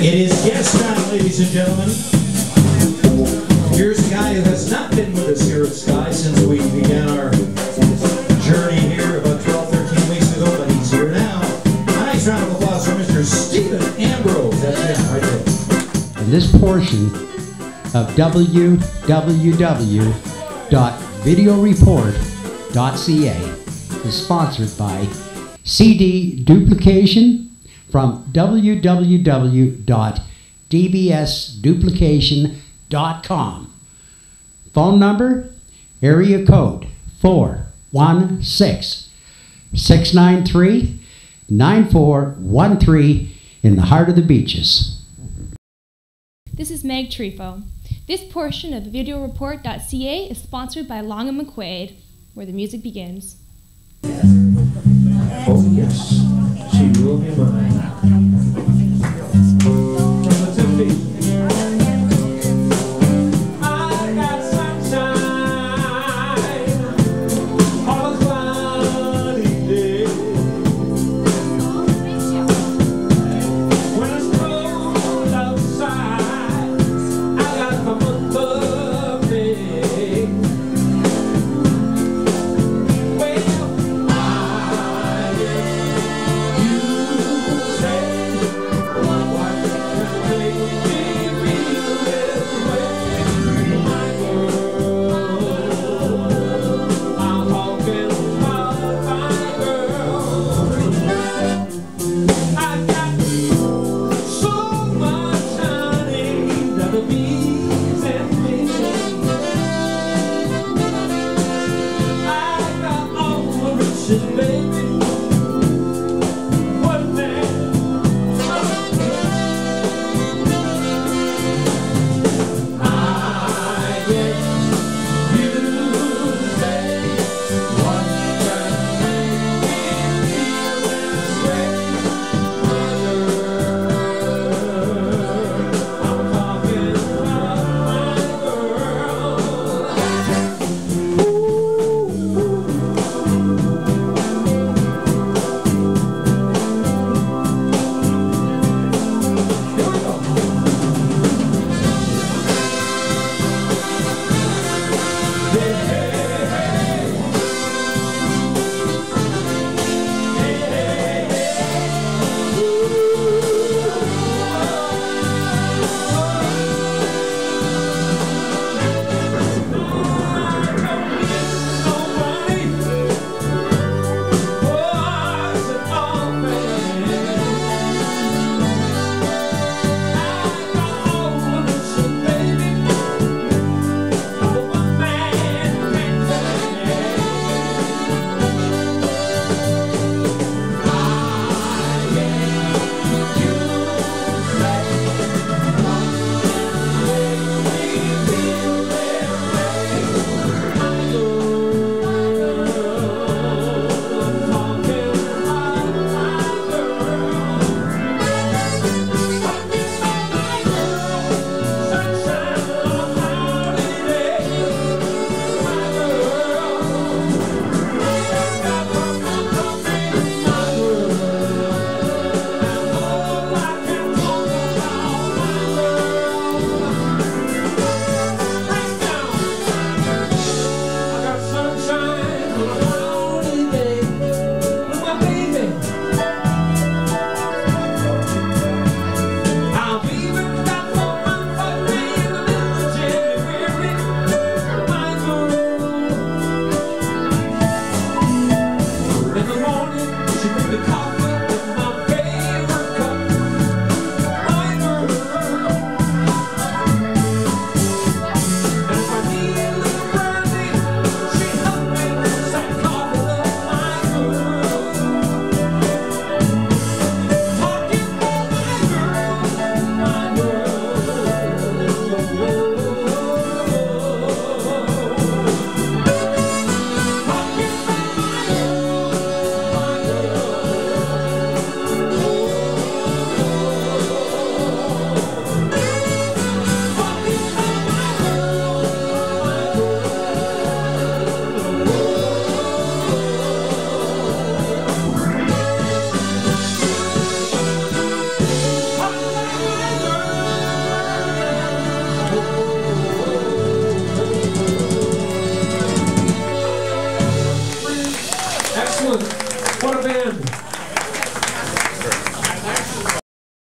It is guest time, ladies and gentlemen. Here's a guy who has not been with us here at Sky since we began our journey here about 12, 13 weeks ago, but he's here now. A nice round of applause for Mr. Stephen Ambrose. That's him right there. And this portion of www.videoreport.ca is sponsored by CD Duplication from www.dbsduplication.com. Phone number, area code 416-693-9413 in the heart of the beaches. This is Meg Trefo. This portion of videoreport.ca is sponsored by Long & McQuaid, where the music begins. Oh yes, she will be mine. good.